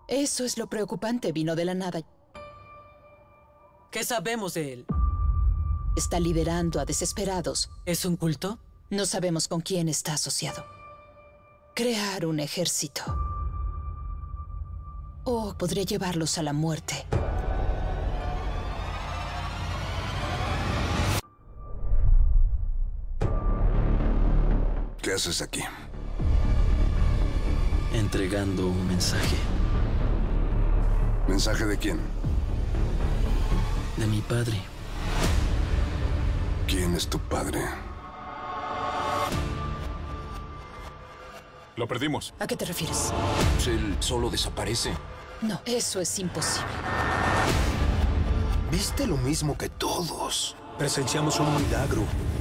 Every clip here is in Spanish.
Eso es lo preocupante, vino de la nada. ¿Qué sabemos de él? Está liderando a desesperados. ¿Es un culto? No sabemos con quién está asociado. Crear un ejército. O podría llevarlos a la muerte. ¿Qué haces aquí? Entregando un mensaje. ¿Mensaje de quién? De mi padre. ¿Quién es tu padre? Lo perdimos. ¿A qué te refieres? Él solo desaparece. No, eso es imposible. Viste lo mismo que todos. Presenciamos un milagro.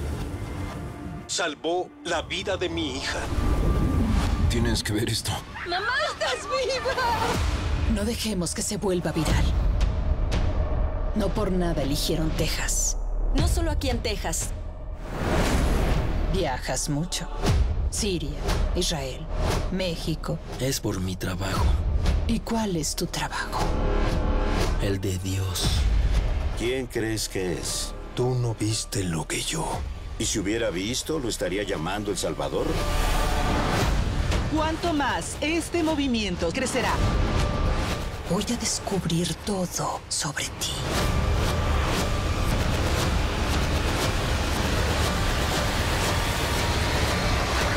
Salvó la vida de mi hija. Tienes que ver esto. ¡Mamá, estás viva! No dejemos que se vuelva viral. No por nada eligieron Texas. No solo aquí en Texas. Viajas mucho. Siria, Israel, México. Es por mi trabajo. ¿Y cuál es tu trabajo? El de Dios. ¿Quién crees que es? Tú no viste lo que yo. ¿Y si hubiera visto, lo estaría llamando El Salvador? Cuanto más este movimiento crecerá, Voy a descubrir todo sobre ti.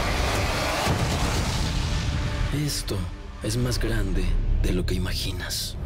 Esto es más grande de lo que imaginas.